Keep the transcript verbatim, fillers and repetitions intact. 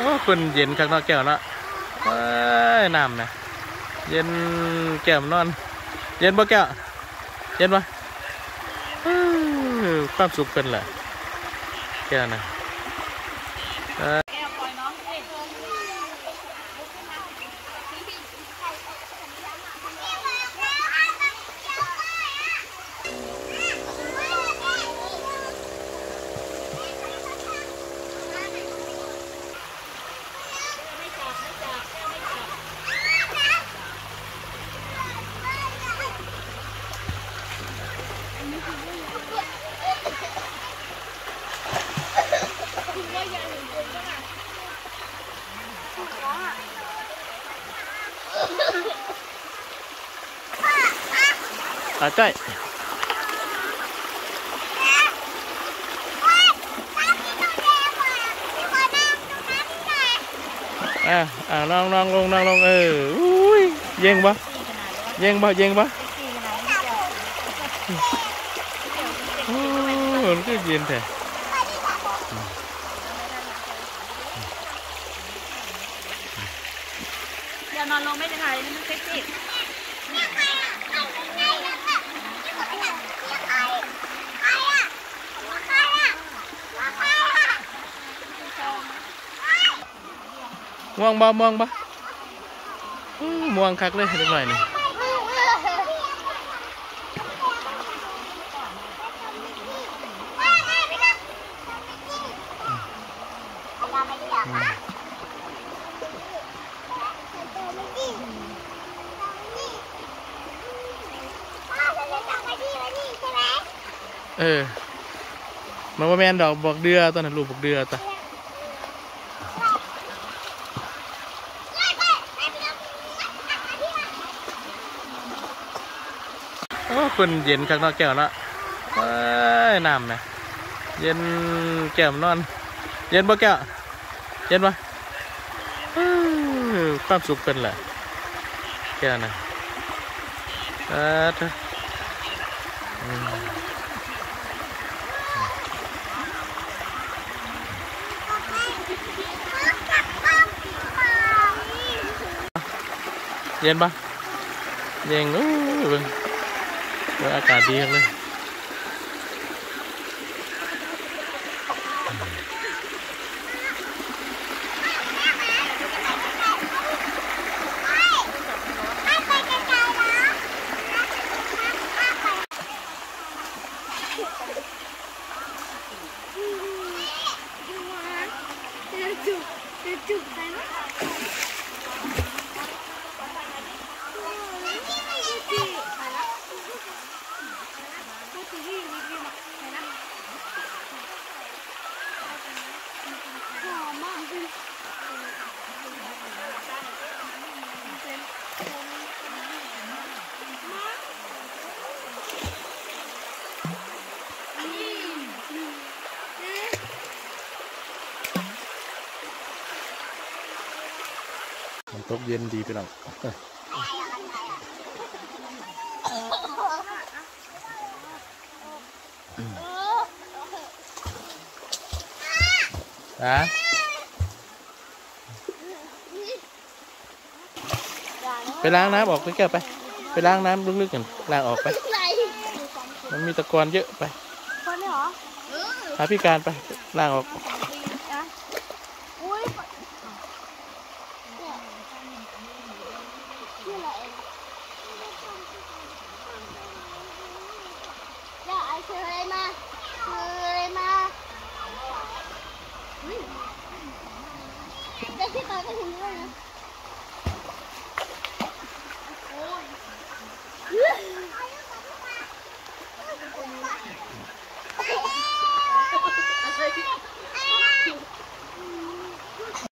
อ้คนเย็นข้างนอกแก้วเนาะเอ้ยน้ำนะเย็นแก้มนอนเย็นบ่แก้วเย็นปะความสุขเป็นแหละแก้วนะตาจ้อยอ่าอ่าน้องน้องลงน้องลงเอออุ้ยเย็งปะเย็งปะเย็งปะโอ้มันก็เย็นแท้เดี๋ยวนอนลงไม่ได้ถ่ายมันเซ็กซี่ม่วงบ่ม่วงบ่ม่วงคักเลยเล็กหน่อยนี่เออมันว่าแมนดอกบอกเดือตอนนั้นลูกบอกเดือตาโอ้คนเย็นข้างนอกแก้วเนาะเอ้ยน้ำนะเย็นแก้มนอนเย็นบ่แก้วเย็นปะความสุขเป็นแหละแก้วนะเออเย็นปะเย็นอู้เบิ่งอากาศดีเลยตกเย็นดีไปหน่อยฮะไปล้างน้ำออกไปแก้วไปไปล้างน้ำลึกๆกันล้างออกไปมันมีตะกอนเยอะไปหาพี่การไปล้างออกที่ตาก็ถึงด้วยนะ